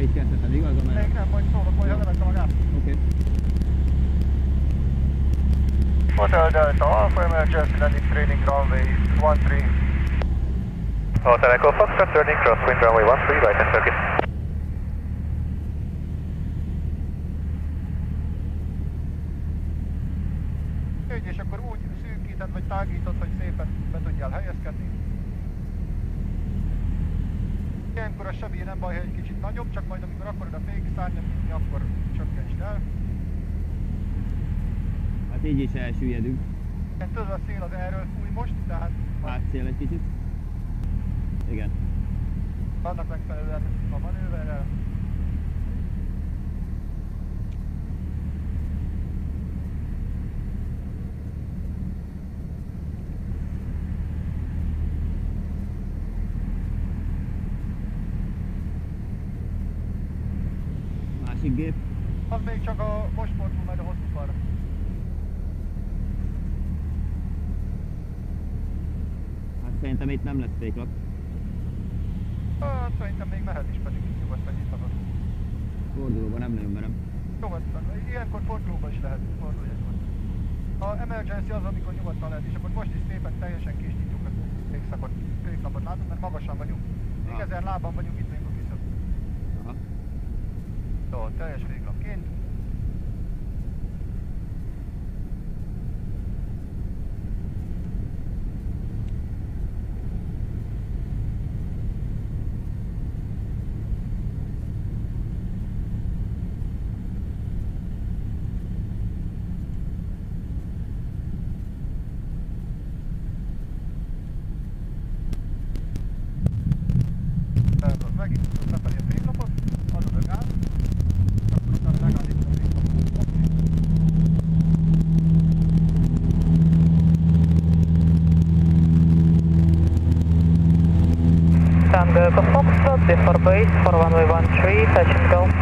is kezdheted, igaz? Még nem, majd szólok, majd ha levette magát. Oké. Hotel Delta Alpha Emergency Landing Training Runway 13. Hotel Echo Foxtrot turning crosswind runway 13, right hand circuit. És akkor úgy szűkíted, vagy tágítod, hogy szépen be tudjál helyezkedni. Ilyenkor a sebély nem baj, hogy egy kicsit nagyobb, csak majd amikor akarod a fékszárnyat nyitni, akkor csökkentsd el. Hát így is elsüllyedünk. Tudod, a szél az erről fúj most, tehát... Hátszél egy kicsit. Igen. Annak megfelelően a manőverrel. Másik gép. Az még csak a most fordul majd a hosszú falra. Hát szerintem itt nem lesz féklap. Hát szerintem még mehet is, pedig nyugodtan nyithatod. Fordulóban nem nagyon merem. Nyugodtan. Ilyenkor fordulóban is lehet. Fordulj nyugodtan. A emergency az, amikor nyugodtan lehet, és akkor most is szépen teljesen kisnyitjuk a féklapot. Látunk, mert magasan vagyunk. 1000 lábban vagyunk itt, amikor kiszöbb. Aha. Jó, teljes féklapként. Megindítod befelé a féklapot, adod a gáz, akkor utána megállítod a féklapot. Tango Foxtrot, before base for runway 13, touch and go.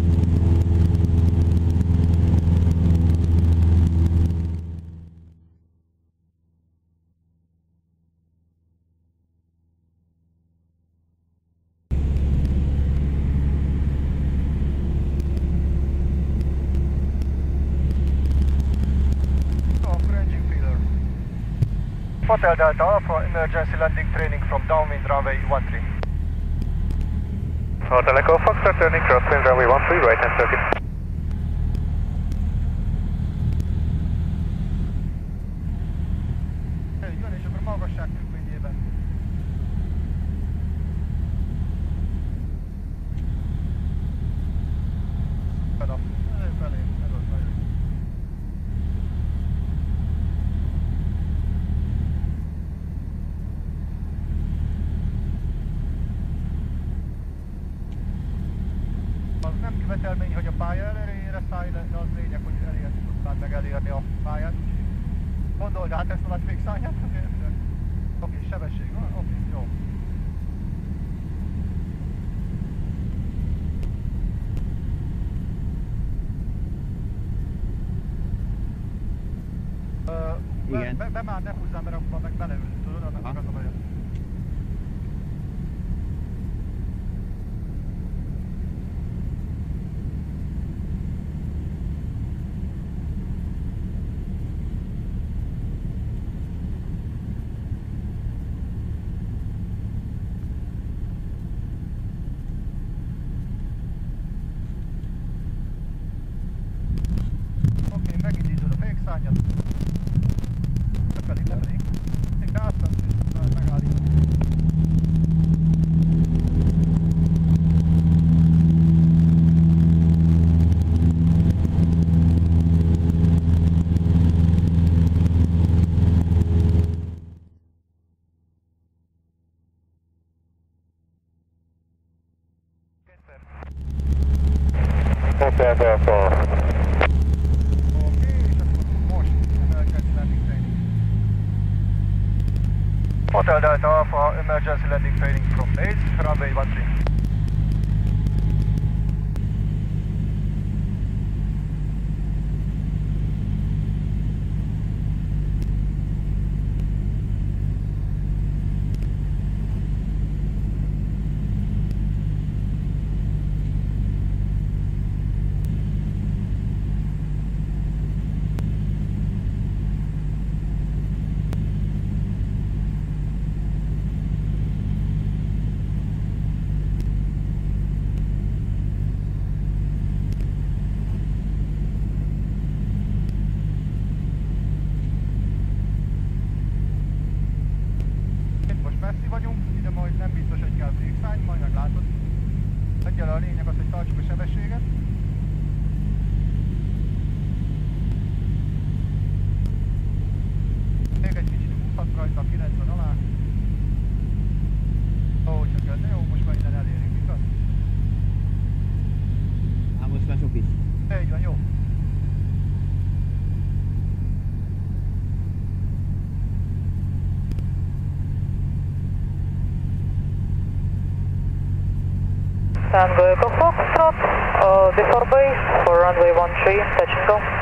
Hotel Delta Alpha, emergency landing training from downwind runway 13. Hotel Echo Foxtrot turning crosswind runway 13, right hand circuit. Jön, és akkor magasság függvényében. Felé, ez az nagyon. Az nem követelmény, hogy a pálya elérére szállj le, de az lényeg, hogy elérni tudtál meg elérni a pályát. Gondold át ezt a nagy fékszárnyát azért. Oké, sebesség van? Oké, jó. Igen. Be már ne húzzál, mert akkor meg beleülni, tudod, annak meg az a baja. Oké, megindítod a fékszárnyat. Lefelé. Egy gáztat, megállítod. Hotel Delta. Hotel Delta Alpha, emergency landing training from base, runway 13. messzi vagyunk, ide majd nem biztos, hogy kell végszány, majd meglátod. Egyelőre a lényeg az, hogy tartsuk a sebességet. Még egy kicsit húzhat rajta, 90 alá. Ó, csak ez jó, most már innen elérünk, igaz? Most már sok is. Így van, jó. Tango Echo Foxtrot, before base for runway 13, touch and go.